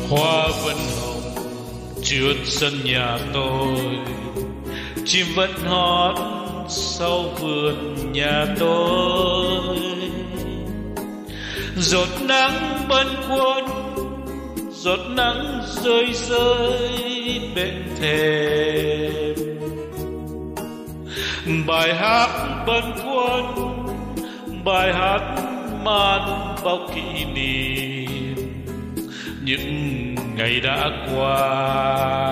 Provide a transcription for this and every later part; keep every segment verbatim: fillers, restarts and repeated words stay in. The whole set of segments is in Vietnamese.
Hoa vẫn hồng trước sân nhà tôi, chim vẫn hót sau vườn nhà tôi. Giọt nắng bâng khuâng, giọt nắng rơi rơi bên thềm. Bài hát bâng khuâng, bài hát man bao kỷ niệm những ngày đã qua.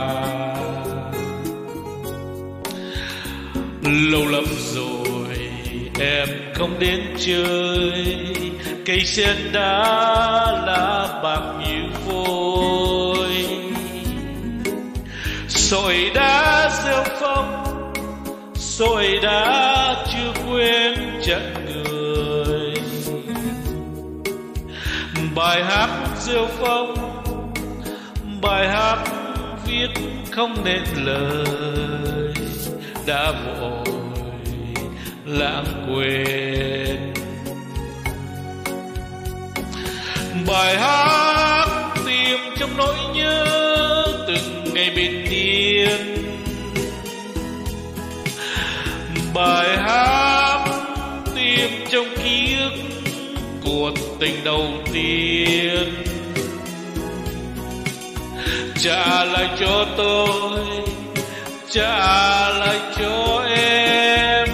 Lâu lắm rồi em không đến chơi, cây sen đã lá bạc như vôi. Sỏi đá rêu phong, sỏi đá chưa quên trận người. Bài hát rêu phong, bài hát viết không nên lời, đã vội lãng quên. Bài hát tìm trong nỗi nhớ từng ngày bình yên. Bài hát tìm trong ký ức cuộc tình đầu tiên. Trả lại cho tôi, trả lại cho em,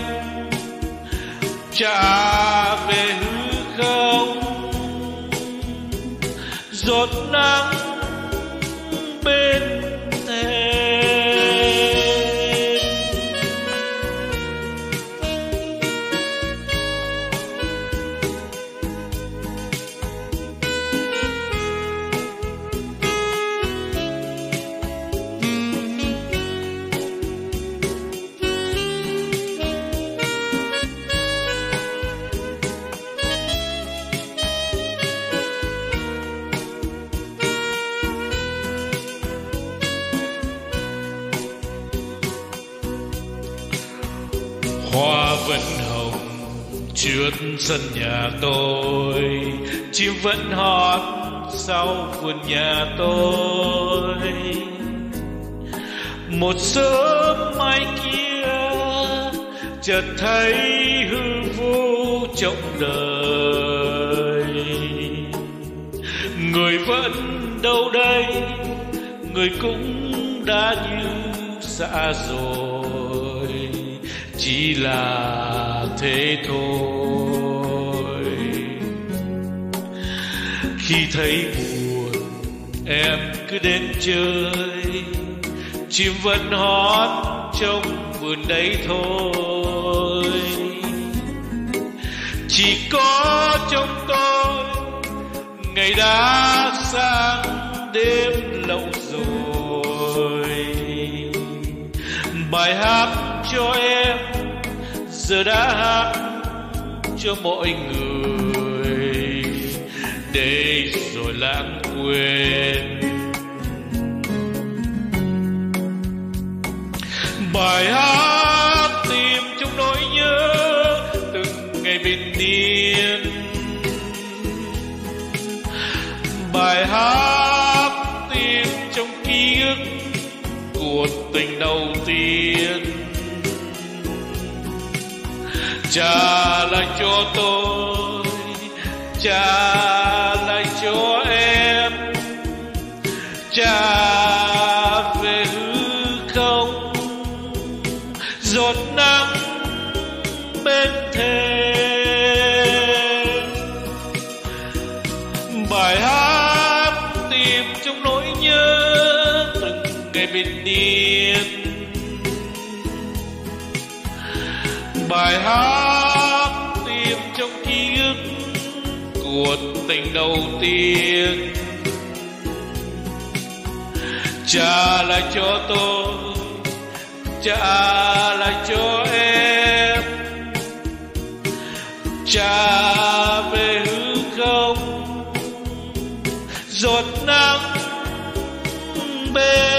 trả về hư không. Giọt nắng bên thềm. Hoa vẫn hồng trước sân nhà tôi, chim vẫn hót sau vườn nhà tôi. Một sớm mai kia chợt thấy hư vô trong đời. Người vẫn đâu đây, người cũng đã như xa rồi, chỉ là thế thôi. Khi thấy buồn em cứ đến chơi, chim vẫn hót trong vườn đấy thôi. Chỉ có trong tôi ngày đã sang đêm lâu rồi. Bài hát cho em giờ đã hát cho mọi người, để rồi lãng quên. Bài hát tìm trong nỗi nhớ từng ngày bình yên. Bài hát tìm trong ký ức cuộc tình đầu tiên. Trả lại cho tôi, trả lại cho em, trả về hư không. Giọt nắng bên thềm. Bài hát tìm trong nỗi nhớ từng ngày bình yên. Bài hát tìm trong ký ức cuộc tình đầu tiên. Trả lại cho tôi, trả lại cho em, trả về hư không. Giọt nắng bên